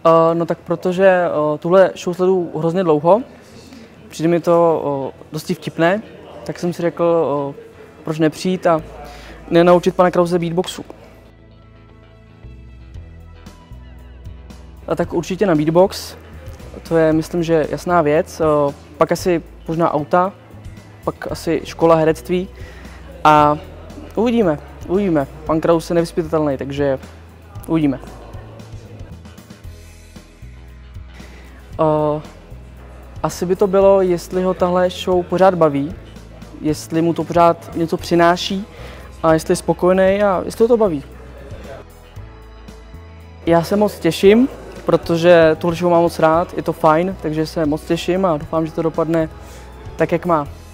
No tak protože tuhle show sleduju hrozně dlouho, přijde mi to dosti vtipné, tak jsem si řekl, proč nepřijít a nenaučit pana Krause beatboxu. A tak určitě na beatbox, to je myslím, že jasná věc, pak asi možná auta, pak asi škola herectví a uvidíme. Pan Kraus je nevyzpytatelný, takže uvidíme. Asi by to bylo, jestli ho tahle show pořád baví, jestli mu to pořád něco přináší a jestli je spokojený a jestli ho to baví. Já se moc těším, protože tuhle show mám moc rád, je to fajn, takže se moc těším a doufám, že to dopadne tak, jak má.